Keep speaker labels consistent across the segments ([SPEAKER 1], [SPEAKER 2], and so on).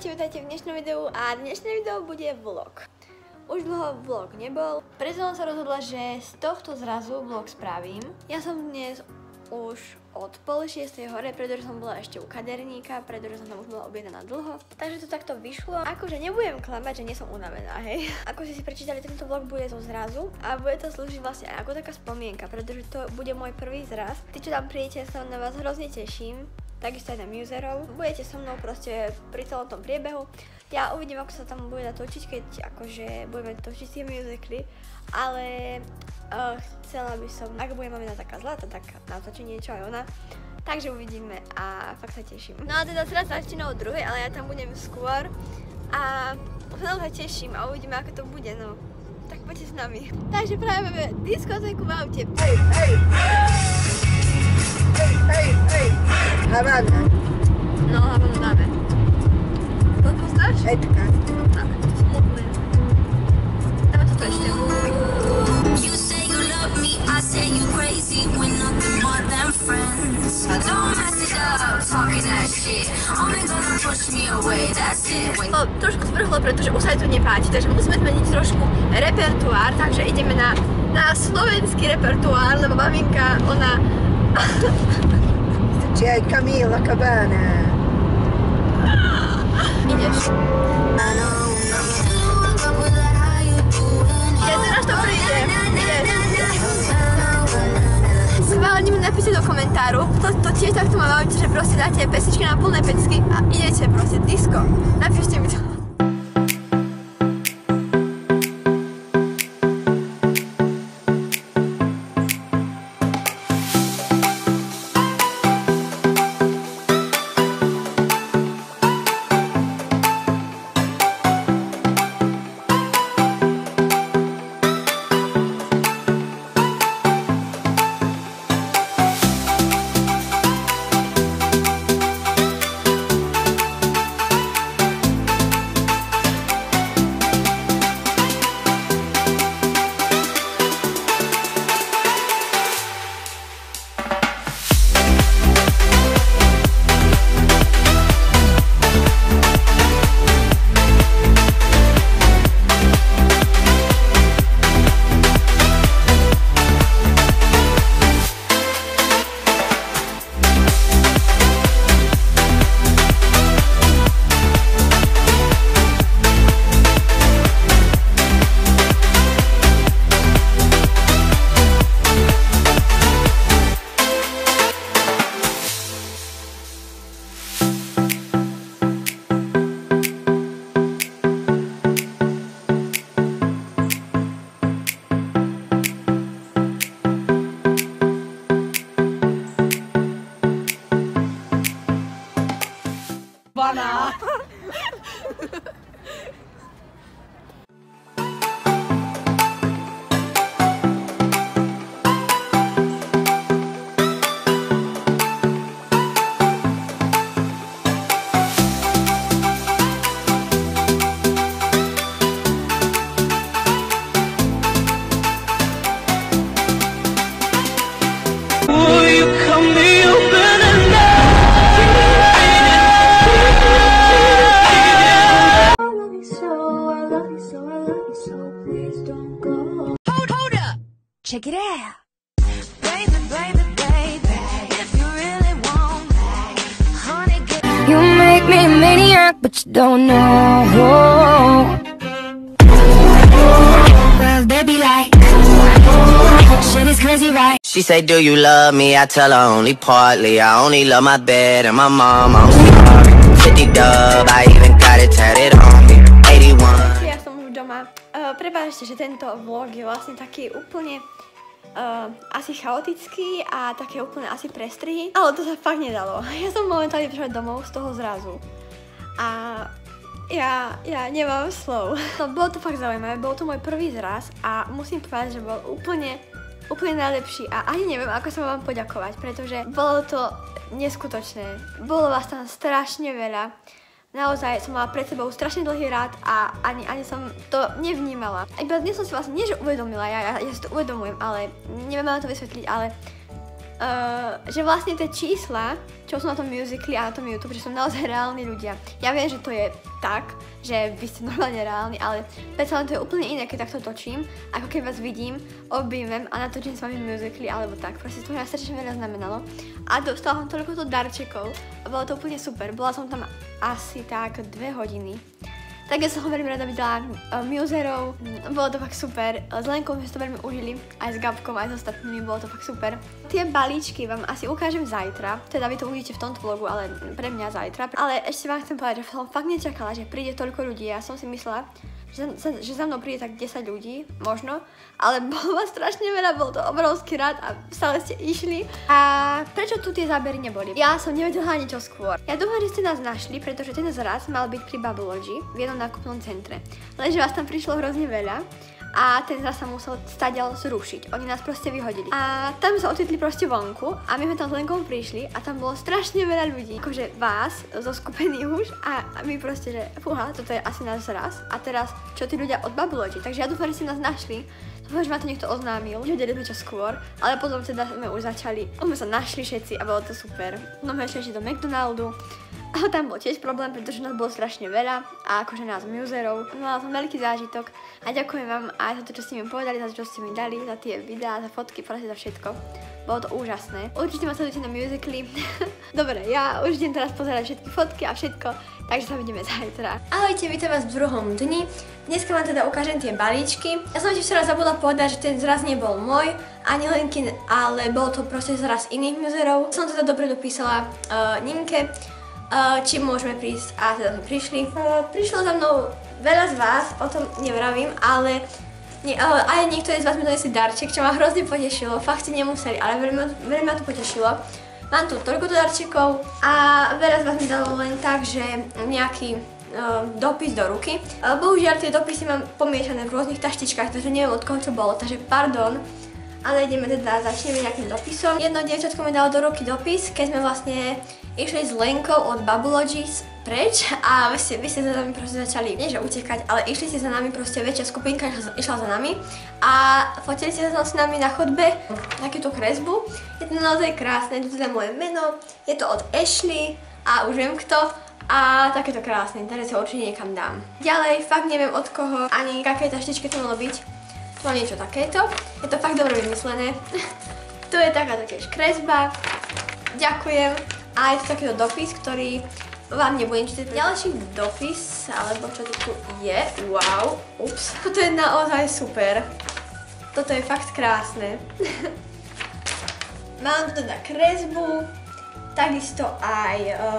[SPEAKER 1] Vítajte v dnešnom videu a dnešné video bude vlog. Už dlho vlog nebol, preto som sa rozhodla, že z tohto zrazu vlog spravím. Ja som dnes už od 5:30 hore, pretože som bola ešte u kaderníka, pretože som tam už bola objednaná dlho. Takže to takto vyšlo. Akože nebudem klamať, že nie som unavená, hej. Ako si prečítali, tento vlog bude zo zrazu a bude to slúžiť vlastne aj ako taká spomienka, pretože to bude môj prvý zraz. Tí, čo tam prídete, sa na vás hrozne teším. Takisto aj na muserov. Budete so mnou proste pri celom tom priebehu. Ja uvidím, ako sa tam bude točiť, keď akože budeme točiť tie musically, ale chcela by som, ak bude mamina taká zlatá, tak natočí niečo aj ona. Takže uvidíme a fakt sa teším. No a teda teraz začína o 2:00, ale ja tam budem skôr a sa teším a uvidíme, ako to bude, no. Tak poďte s nami. Takže práve máme diskotéku v aute.
[SPEAKER 2] Hej, Havana.
[SPEAKER 1] No, Havanu dáme. To poznáš?
[SPEAKER 2] Hej, taká.
[SPEAKER 1] Dáme, smutné. Dáme toto ešte.
[SPEAKER 3] You say you love me, I say you crazy. We're nothing more than friends. Don't mess it up, talking that shit. Only gonna push me away, that's it.
[SPEAKER 1] Trošku zvrhlo, pretože už sa tu nepáči, takže musíme zmeniť trošku repertoár, takže ideme na slovenský repertoár, lebo maminka, ona...
[SPEAKER 2] C'è Camilla Cabana.
[SPEAKER 1] Ideš. Ja teraz to príde. Schválne mi napíšte do komentáru, to tiež takto má mamička, že proste dáte pesničky na plné pecky a idete proste disco. Napíšte mi to.
[SPEAKER 3] Check it out. Baby, baby, baby, if you really want me, honey, get... You make me a maniac, but you don't know. Well, they be like, shit is crazy, right?
[SPEAKER 4] She say, do you love me? I tell her only partly. I only love my bed and my mom, I'm sorry. 50 dub, I even got it tatted on me. 81.
[SPEAKER 1] Ja som už doma. Prepáčte, že tento vlog je vlastne taký úplne asi chaotický a také úplne asi prestrihy, ale to sa fakt nedalo. Ja som momentálne prišla domov z toho zrazu a ja nemám slov. No, bolo to fakt zaujímavé, bol to môj prvý zraz a musím povedať, že bol úplne najlepší a ani neviem, ako sa vám poďakovať, pretože bolo to neskutočné. Bolo vás tam strašne veľa. Naozaj som mala pred sebou strašne dlhý rád a ani som to nevnímala. Iba dnes som si vlastne, nie že uvedomila, ja si to uvedomujem, ale neviem vám to vysvetliť, ale že vlastne tie čísla, čo sú na tom musicali a na tom YouTube, že sú naozaj reálni ľudia. Ja viem, že to je tak, že vy ste normálne reálni, ale predsa len to je úplne iné, keď takto točím, ako keď vás vidím, objmem a natočím s vami musically alebo tak. Proste to mňa strašne veľa znamenalo. A dostala som toľko darčekov a bolo to úplne super. Bola som tam asi tak 2 hodiny. Tak ja som ho veľmi rada videla muserov, bolo to fakt super, s Lenkou sme si to veľmi užili, aj s Gabkom, aj s ostatnými, bolo to fakt super. Tie balíčky vám asi ukážem zajtra, teda vy to uvidíte v tomto vlogu, ale pre mňa zajtra. Ale ešte vám chcem povedať, že som fakt nečakala, že príde toľko ľudí, ja som si myslela, že za mnou príde tak 10 ľudí, možno, ale bolo vás strašne veľa, bol to obrovský rád a stále ste išli. A prečo tu tie zábery neboli? Ja som nevedela ani čo skôr. Ja dúfam, že ste nás našli, pretože ten zraz mal byť pri Babblogy v jednom nákupnom centre. Lenže vás tam prišlo hrozne veľa a ten zraz sa musel stadiaľ zrušiť. Oni nás proste vyhodili. A tam sa ocitli proste vonku a my sme tam s Lenkou prišli a tam bolo strašne veľa ľudí. Akože vás, zoskupených už a my proste, že fúha, toto je asi náš zraz. A teraz, čo tí ľudia od Babblogy? Takže ja dúfam, že ste nás našli. Dúfam, že ma to niekto oznámil, že vedeli sme čo skôr. Ale potom teda sme už začali, sme sa našli všetci a bolo to super. No sme išli do McDonaldu. Ale tam bol tiež problém, pretože nás bolo strašne veľa a akože nás muserov. Mala som veľký zážitok a ďakujem vám aj za to, čo ste mi povedali, za to, čo ste mi dali, za tie videá, za fotky, proste za všetko. Bolo to úžasné. Určite ma sledujte na musically. Dobre, ja už idem teraz pozerať všetky fotky a všetko, takže sa vidíme zajtra. Ahojte, vítam vás v druhom dni. Dneska vám teda ukážem tie balíčky. Ja som ešte včera zabudla povedať, že ten zraz nebol môj, ani Lenkin, ale bol to proste zraz iných muserov. Som teda dopredu písala Ninke, či môžeme prísť a teda sme prišli. Prišlo za mnou veľa z vás, o tom nevravím, ale aj niektorí z vás mi donesli darček, čo ma hrozne potešilo. Fakt si nemuseli, ale veľmi ma to potešilo. Mám tu toľko darčekov a veľa z vás mi dalo len tak, že nejaký dopis do ruky. Bohužiaľ tie dopisy mám pomiešané v rôznych taštičkách, takže neviem od koho to bolo, takže pardon. Ale ideme teda, začneme nejakým dopisom. Jedno dievčatko mi dalo do ruky dopis, keď sme vlastne išli s Lenkou od Babblogy preč a vy ste za nami proste začali, nie že utekať, ale išli ste za nami, proste väčšia skupinka išla za nami a fotili ste sa s nami na chodbe takúto kresbu. Je to naozaj krásne, je to teda moje meno, je to od Ashley a už viem kto. A takéto krásne, teraz sa určite niekam dám. Ďalej, fakt neviem od koho, ani aké taštičke to malo byť. Tu mám niečo takéto, je to fakt dobre vymyslené. Tu je takáto tiež kresba, ďakujem. A je to takýto dopis, ktorý vám nebudem čítať. Ďalší dopis, alebo čo to tu je, wow, ups. Toto je naozaj super, toto je fakt krásne. Mám tu teda kresbu, takisto aj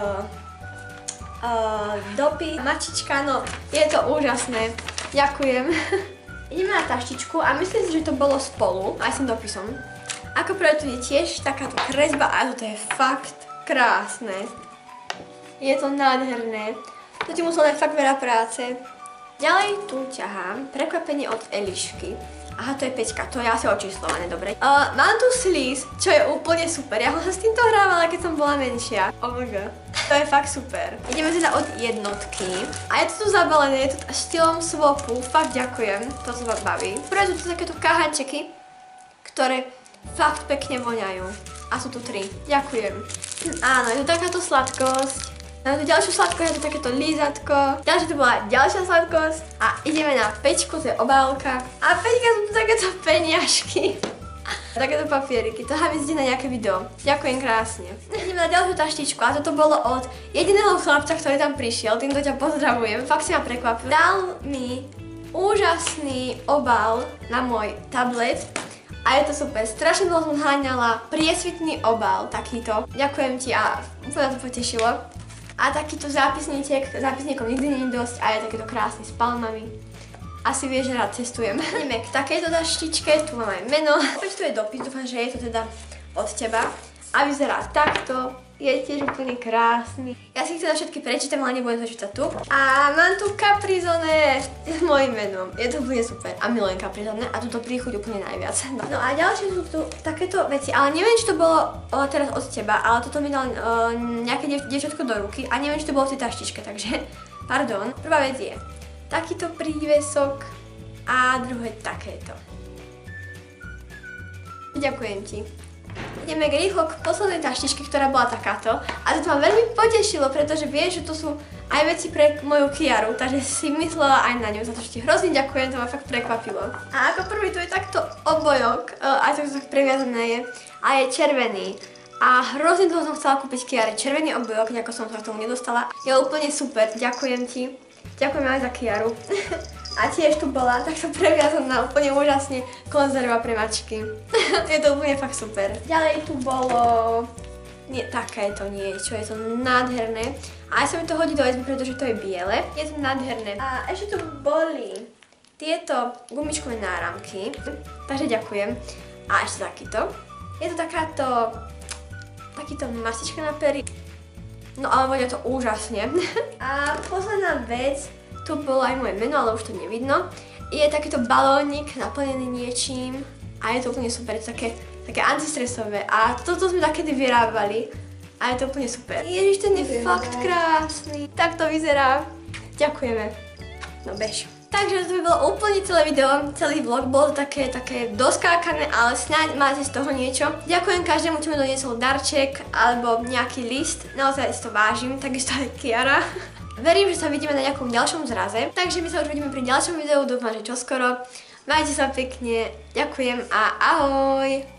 [SPEAKER 1] dopis, mačička, no je to úžasné, ďakujem. Ideme na taštičku a myslím si, že to bolo spolu, aj s tým dopisom. Ako prvé tu je tiež takáto kresba a toto je fakt krásne. Je to nádherné. To ti muselo dať fakt veľa práce. Ďalej tu ťahám prekvapenie od Elišky. Aha, to je 5, to je asi očíslované, dobre. Mám tu sleaze, čo je úplne super. Ja som sa s týmto hrávala, keď som bola menšia. Oh my god. To je fakt super. Ideme teda od jednotky. A je to tu zabalené, je to štýlom swopu. Fakt ďakujem, to sa ma baví. Prvé sú tu takéto kahančeky, ktoré fakt pekne voňajú. A sú tu 3. Ďakujem. Áno, je to takáto sladkosť. Máme tu ďalšiu sladkosť, je to takéto lízatko. Ďalšia tu bola ďalšia sladkosť. A ideme na 5, to je obálka. A 5 sú tu takéto peniažky. Takéto papieriky, to mám ísť na nejaké video. Ďakujem krásne. Ideme na ďalšiu taštičku a toto bolo od jediného chlapca, ktorý tam prišiel. Týmto ťa pozdravujem, fakt si ma prekvapil. Dal mi úžasný obal na môj tablet. A je to super, strašne dlho som háňala priesvitný obal, takýto. Ďakujem ti a úplne to potešilo. A takýto zápisníkom nikdy nie je dosť a je takýto krásny s palmami. Asi vieš, že rád cestujem. Ideme k takejto taštičke, tu mám aj meno. Opäť tu je dopis, dúfam, že je to teda od teba. A vyzerá takto, je tiež úplne krásny. Ja si ich teda všetky prečítam, ale nebudem to čítať tu. A mám tu Caprizone s mojím menom, je to úplne super. A milujem Caprizone a túto príchuť úplne najviac. No a ďalšie sú tu takéto veci, ale neviem, či to bolo teraz od teba, ale toto mi dal nejaké dievčatko do ruky a neviem, či to bolo v tej taštičke, takže pardon. Prvá vec je takýto prívesok a druhé takéto. Ďakujem ti. Ideme rýchlo k poslednej taštičke, ktorá bola takáto. A to ma veľmi potešilo, pretože vieš, že to sú aj veci pre moju Kiaru, takže si myslela aj na ňu, za to, že ti hrozne ďakujem, to ma fakt prekvapilo. A ako prvý tu je takto obojok, aj to tak previazané je, a je červený. A hrozne dlho som chcela kúpiť Kiare červený obojok, nejako som sa k tomu nedostala. Je úplne super, ďakujem ti. Ďakujem aj za Kiaru. A tiež tu bola takto previazaná úplne úžasne konzerva pre mačky. Je to úplne fakt super. Ďalej tu bolo takéto niečo, je to nádherné. A aj sa mi to hodí do izby, pretože to je biele. Je to nádherné. A ešte tu boli tieto gumičkové náramky. Takže ďakujem. A ešte takýto. Je to takýto mastička na pery. No ale vonia to úžasne. A posledná vec, tu bolo aj moje meno, ale už to nevidno. Je takýto balónik naplnený niečím a je to úplne super, je to také antistresové. A toto sme takedy vyrábali a je to úplne super. Ježiš, ten je fakt krásny. Tak to vyzerá. Ďakujeme. No bež. Takže to by bolo úplne celé video, celý vlog, bolo to také doskákané, ale snáď máte z toho niečo. Ďakujem každému, čo mi doniesol darček alebo nejaký list, naozaj si to vážim, takisto aj Kiara. Verím, že sa vidíme na nejakom ďalšom zraze, takže my sa už vidíme pri ďalšom videu, dúfam, že čoskoro. Majte sa pekne, ďakujem a ahoj!